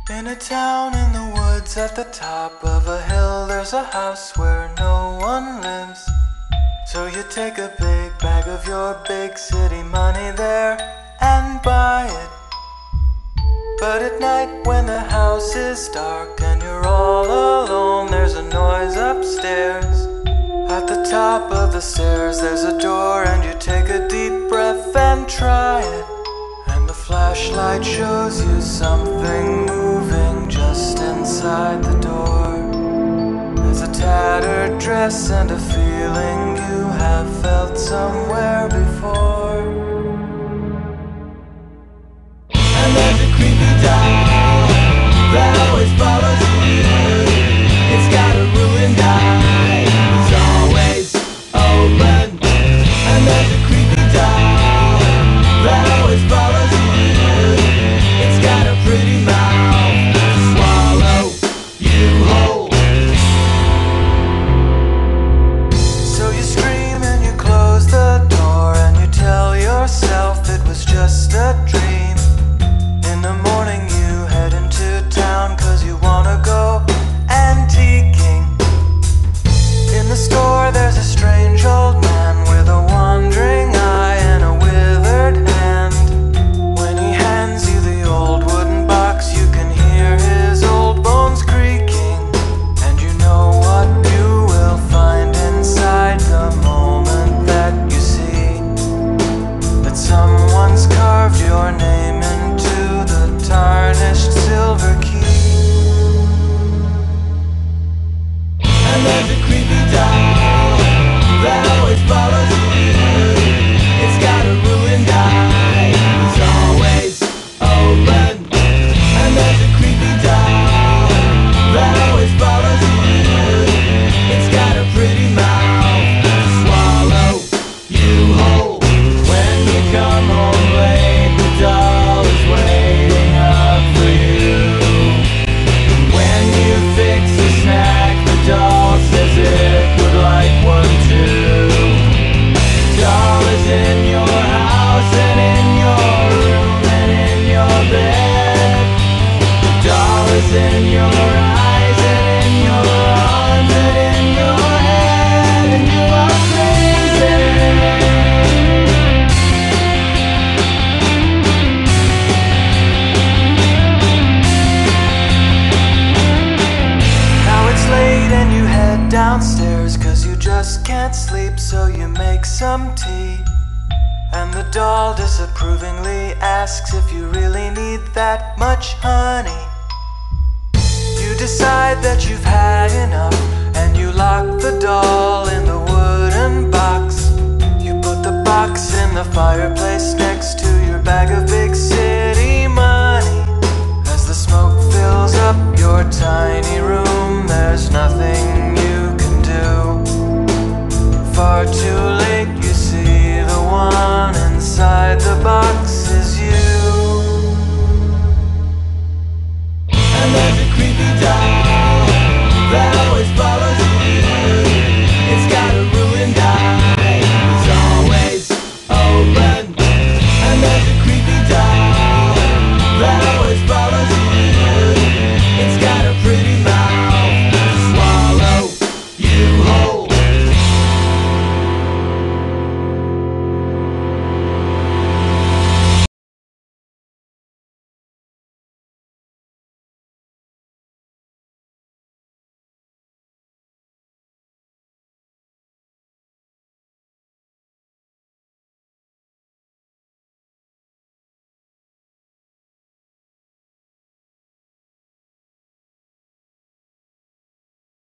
In a town in the woods at the top of a hill, there's a house where no one lives. So you take a big bag of your big city money there and buy it. But at night when the house is dark and you're all alone, there's a noise upstairs. At the top of the stairs there's a door, and you take a deep breath and try it. And the flashlight shows you something moving just inside the door. There's a tattered dress and a feeling you have felt somewhere before. And there's a creepy doll that always follows you. It's got a ruined eye, it's always open. And there's a creepy doll that always follows you. It's got a pretty mouth to swallow you whole. So you scream and you close the door, and you tell yourself it was just a dream. In the morning you head into town 'cause you wanna go antiquing. In the store there's a strange old man with a wandering eye and a withered hand. When he hands you the old wooden box, you can hear his old bones creaking. And you know what you will find inside the moment that you see that someone's carved your name into the tarnished silver key. And there's a creepy doll that always follows you. It's got a ruined eye, it's always open. And there's a creepy doll that always follows you. It's got a pretty mouth to swallow you whole. When you come home late, the doll is waiting up for you. When you fix a snack, the doll says it would like one too. Doll is in your house and in your room and in your bed. The doll is in your eyes and in your arms and in your head, and you are crazy. Now it's late and you head downstairs 'cause you just can't sleep, so you make some tea. And the doll disapprovingly asks if you really need that much honey. You decide that you've had enough, and you lock the doll in the wooden box. You put the box in the fireplace next to your bag of